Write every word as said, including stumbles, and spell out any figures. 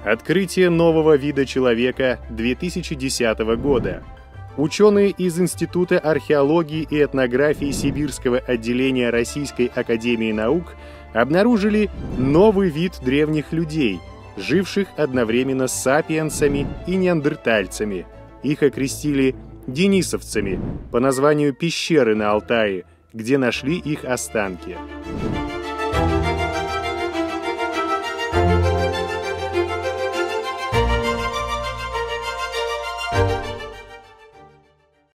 Открытие нового вида человека две тысячи десятого года. Ученые из Института археологии и этнографии Сибирского отделения Российской академии наук обнаружили новый вид древних людей, живших одновременно с сапиенсами и неандертальцами. Их окрестили денисовцами по названию пещеры на Алтае, где нашли их останки.